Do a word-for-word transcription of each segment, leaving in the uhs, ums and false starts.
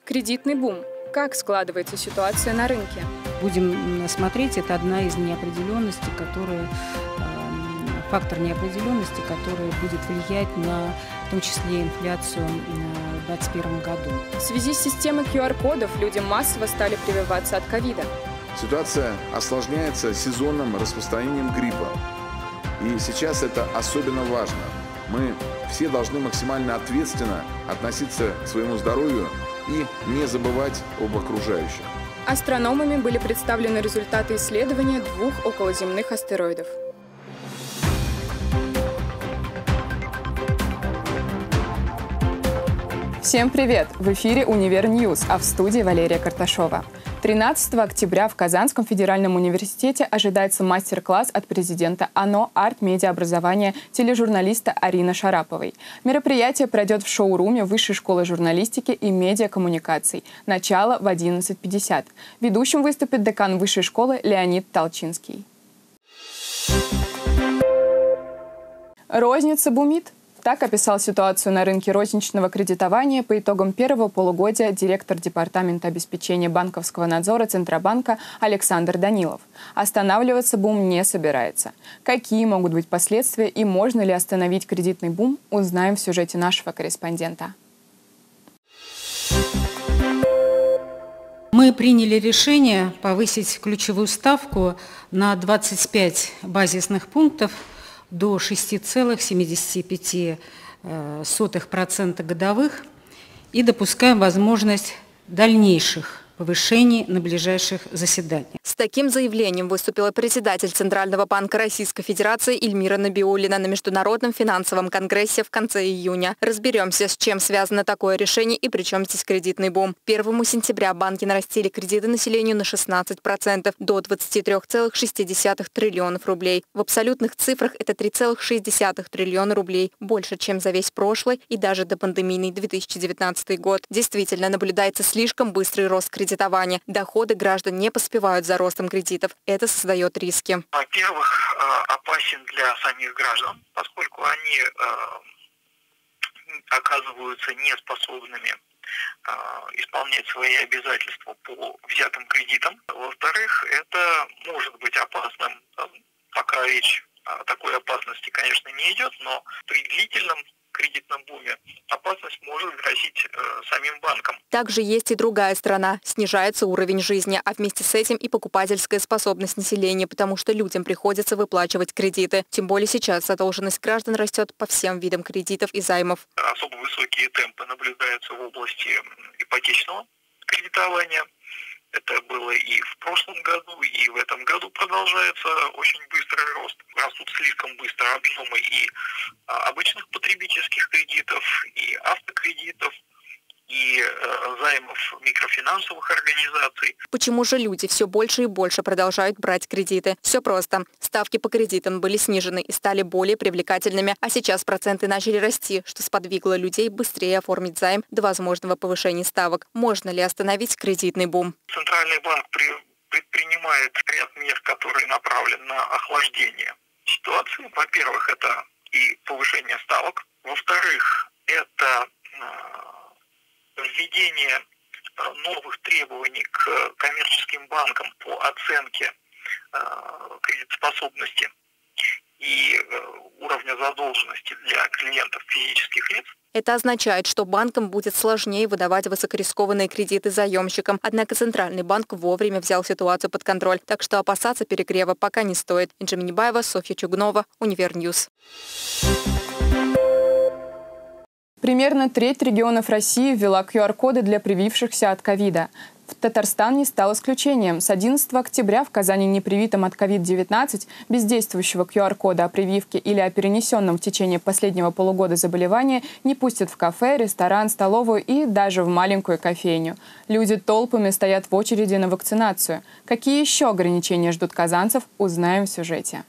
Кредитный бум. Как складывается ситуация на рынке? Будем смотреть, это одна из неопределенностей, которая, фактор неопределенности, который будет влиять на, в том числе, инфляцию в две тысячи двадцать первом году. В связи с системой ку ар кодов люди массово стали прививаться от ковида. Ситуация осложняется сезонным распространением гриппа. И сейчас это особенно важно. Мы все должны максимально ответственно относиться к своему здоровью и не забывать об окружающих. Астрономами были представлены результаты исследования двух околоземных астероидов. Всем привет! В эфире «Универ Ньюс», а в студии Валерия Карташова. тринадцатого октября в Казанском федеральном университете ожидается мастер-класс от президента ОНО арт-медиаобразования тележурналиста Арины Шараповой. Мероприятие пройдет в шоуруме Высшей школы журналистики и медиакоммуникаций. Начало в одиннадцать пятьдесят. Ведущим выступит декан Высшей школы Леонид Толчинский. Розница бумит. Так описал ситуацию на рынке розничного кредитования по итогам первого полугодия директор Департамента обеспечения банковского надзора Центробанка Александр Данилов. Останавливаться бум не собирается. Какие могут быть последствия и можно ли остановить кредитный бум, узнаем в сюжете нашего корреспондента. Мы приняли решение повысить ключевую ставку на двадцать пять базисных пунктов до шести целых семидесяти пяти сотых процента годовых и допускаем возможность дальнейших повышений на ближайших заседаниях. С таким заявлением выступила председатель Центрального банка Российской Федерации Эльмира Набиуллина на Международном финансовом конгрессе в конце июня. Разберемся, с чем связано такое решение и при чем здесь кредитный бум. первого сентября банки нарастили кредиты населению на шестнадцать процентов до двадцати трёх целых шести десятых триллионов рублей. В абсолютных цифрах это три целых шесть десятых триллиона рублей. Больше, чем за весь прошлый и даже допандемийный две тысячи девятнадцатый год. Действительно, наблюдается слишком быстрый рост кредитования. Доходы граждан не поспевают за ростом кредитов. Это создает риски. Во-первых, опасен для самих граждан, поскольку они оказываются неспособными исполнять свои обязательства по взятым кредитам. Во-вторых, это может быть опасным. Пока речь о такой опасности, конечно, не идет, но при длительном кредитном буме опасность может грозить э, самим банкам. Также есть и другая сторона. Снижается уровень жизни, а вместе с этим и покупательская способность населения, потому что людям приходится выплачивать кредиты. Тем более сейчас задолженность граждан растет по всем видам кредитов и займов. Особо высокие темпы наблюдаются в области ипотечного кредитования. Это было и в прошлом году, и в этом году продолжается очень быстрый рост. Растут слишком быстро объемы и обычных потребительских кредитов, и автокредитов, и э, займов микрофинансовых организаций. Почему же люди все больше и больше продолжают брать кредиты? Все просто. Ставки по кредитам были снижены и стали более привлекательными, а сейчас проценты начали расти, что сподвигло людей быстрее оформить займ до возможного повышения ставок. Можно ли остановить кредитный бум? Центральный банк предпринимает ряд мер, которые направлены на охлаждение ситуации. Во-первых, это и повышение ставок. Во-вторых, это введение новых требований к коммерческим банкам по оценке кредитоспособности и уровня задолженности для клиентов физических лиц. Это означает, что банкам будет сложнее выдавать высокорискованные кредиты заемщикам. Однако Центральный банк вовремя взял ситуацию под контроль, так что опасаться перегрева пока не стоит. Инжи Минибаева, Софья Чугунова, Универ Ньюс. Примерно треть регионов России ввела ку ар коды для привившихся от ковида. Татарстан не стал исключением. С одиннадцатого октября в Казани непривитым от ковид девятнадцать без действующего ку ар кода о прививке или о перенесенном в течение последнего полугода заболевании не пустят в кафе, ресторан, столовую и даже в маленькую кофейню. Люди толпами стоят в очереди на вакцинацию. Какие еще ограничения ждут казанцев, узнаем в сюжете.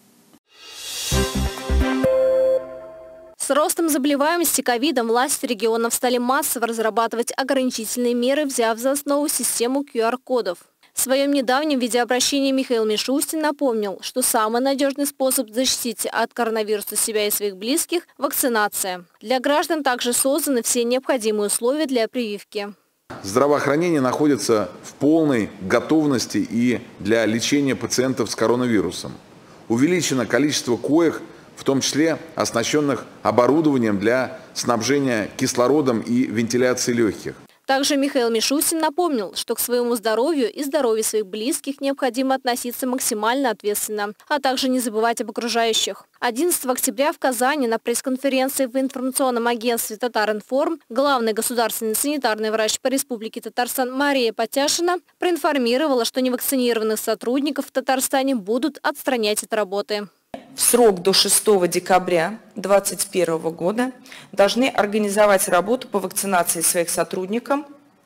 С ростом заболеваемости ковидом власти регионов стали массово разрабатывать ограничительные меры, взяв за основу систему ку ар кодов. В своем недавнем видеообращении Михаил Мишустин напомнил, что самый надежный способ защитить от коронавируса себя и своих близких – вакцинация. Для граждан также созданы все необходимые условия для прививки. Здравоохранение находится в полной готовности и для лечения пациентов с коронавирусом. Увеличено количество коек, в том числе оснащенных оборудованием для снабжения кислородом и вентиляции легких. Также Михаил Мишустин напомнил, что к своему здоровью и здоровью своих близких необходимо относиться максимально ответственно, а также не забывать об окружающих. одиннадцатого октября в Казани на пресс-конференции в информационном агентстве «Татаринформ» главный государственный санитарный врач по Республике Татарстан Мария Потяшина проинформировала, что невакцинированных сотрудников в Татарстане будут отстранять от работы. В срок до шестого декабря две тысячи двадцать первого года должны организовать работу по вакцинации своих сотрудников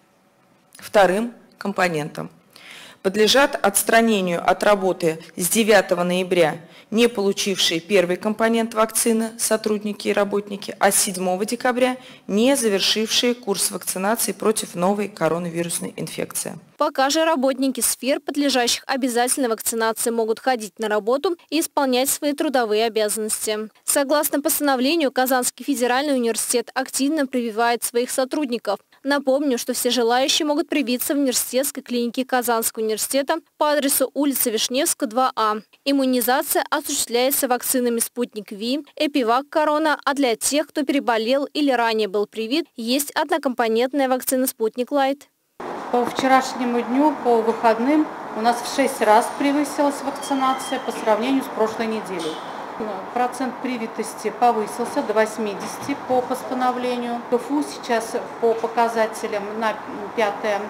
вторым компонентом. Подлежат отстранению от работы с девятого ноября не получившие первый компонент вакцины сотрудники и работники, а с седьмого декабря не завершившие курс вакцинации против новой коронавирусной инфекции. Пока же работники сфер, подлежащих обязательной вакцинации, могут ходить на работу и исполнять свои трудовые обязанности. Согласно постановлению, Казанский федеральный университет активно прививает своих сотрудников. Напомню, что все желающие могут привиться в университетской клинике Казанского университета по адресу улица Вишневская, два А. Иммунизация осуществляется вакцинами «Спутник Ви», «Эпивак Корона», а для тех, кто переболел или ранее был привит, есть однокомпонентная вакцина «Спутник Лайт». По вчерашнему дню, по выходным, у нас в шесть раз превысилась вакцинация по сравнению с прошлой неделей. Процент привитости повысился до восьмидесяти по постановлению. КФУ сейчас по показателям на пятое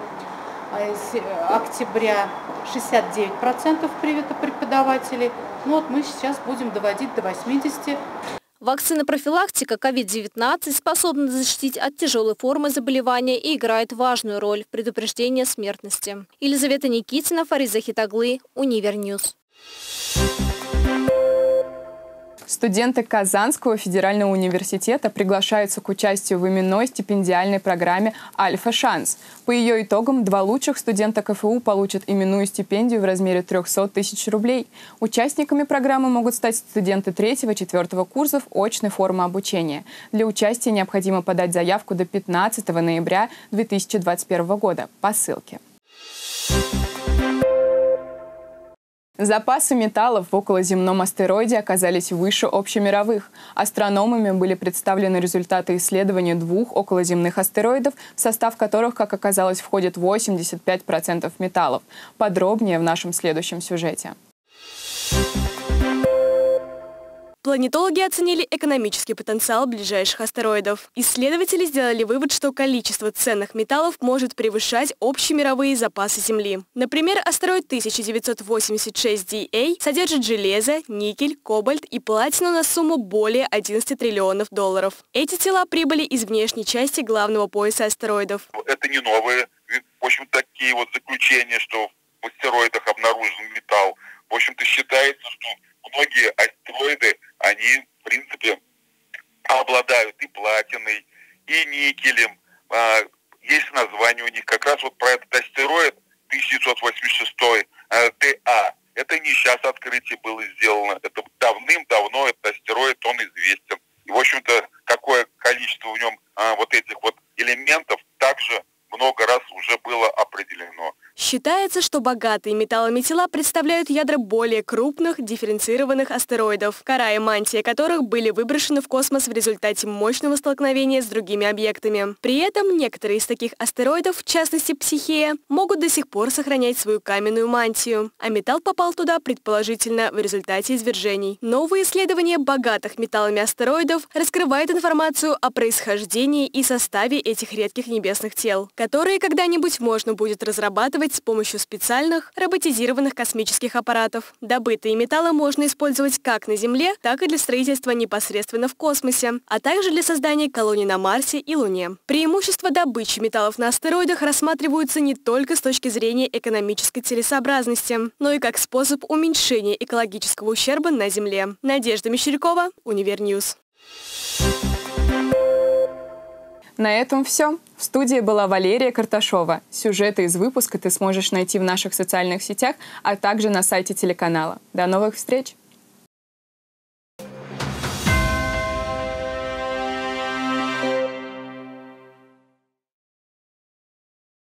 октября шестьдесят девять процентов привито преподавателей. Ну вот мы сейчас будем доводить до восьмидесяти. Вакцина-профилактика ковид девятнадцать способна защитить от тяжелой формы заболевания и играет важную роль в предупреждении смертности. Елизавета Никитина, Фарид Захитаглы, Универньюз. Студенты Казанского федерального университета приглашаются к участию в именной стипендиальной программе «Альфа-шанс». По ее итогам два лучших студента КФУ получат именную стипендию в размере трёхсот тысяч рублей. Участниками программы могут стать студенты третьего-четвёртого курсов очной формы обучения. Для участия необходимо подать заявку до пятнадцатого ноября две тысячи двадцать первого года по ссылке. Запасы металлов в околоземном астероиде оказались выше общемировых. Астрономами были представлены результаты исследования двух околоземных астероидов, в состав которых, как оказалось, входит восемьдесят пять процентов металлов. Подробнее в нашем следующем сюжете. Планетологи оценили экономический потенциал ближайших астероидов. Исследователи сделали вывод, что количество ценных металлов может превышать общемировые запасы Земли. Например, астероид тысяча девятьсот восемьдесят шесть ди эй содержит железо, никель, кобальт и платину на сумму более одиннадцати триллионов долларов. Эти тела прибыли из внешней части главного пояса астероидов. Это не новые, в общем, такие вот заключения, что в астероидах обнаружен металл. В общем-то, считается, что многие астероиды, они, в принципе, обладают и платиной, и никелем. Есть название у них. Как раз вот про этот астероид тысяча девятьсот восемьдесят шестой Т А. Это не сейчас открытие было сделано. Это давным-давно этот астероид, он известен. И, в общем-то, какое количество в нем вот этих вот элементов также много раз уже было определено. Считается, что богатые металлами тела представляют ядра более крупных, дифференцированных астероидов, кора и мантия которых были выброшены в космос в результате мощного столкновения с другими объектами. При этом некоторые из таких астероидов, в частности Психея, могут до сих пор сохранять свою каменную мантию, а металл попал туда, предположительно, в результате извержений. Новые исследования богатых металлами астероидов раскрывают информацию о происхождении и составе этих редких небесных тел, которые когда-нибудь можно будет разрабатывать с помощью специальных роботизированных космических аппаратов. Добытые металлы можно использовать как на Земле, так и для строительства непосредственно в космосе, а также для создания колоний на Марсе и Луне. Преимущества добычи металлов на астероидах рассматриваются не только с точки зрения экономической целесообразности, но и как способ уменьшения экологического ущерба на Земле. Надежда Мещерякова, Универньюз. На этом все. В студии была Валерия Карташова. Сюжеты из выпуска ты сможешь найти в наших социальных сетях, а также на сайте телеканала. До новых встреч!